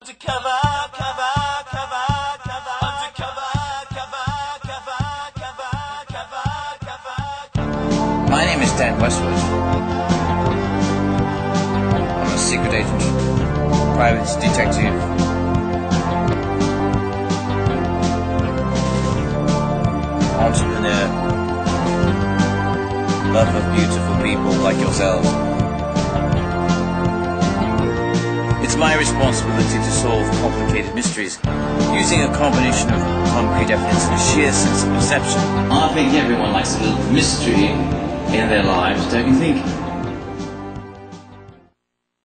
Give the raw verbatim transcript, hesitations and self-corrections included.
My name is Dan Westwood. I'm a secret agent, private detective. Entrepreneur, love of beautiful people like yourselves. It's my responsibility to solve complicated mysteries using a combination of concrete evidence and a sheer sense of perception. I think everyone likes a little mystery in their lives, don't you think?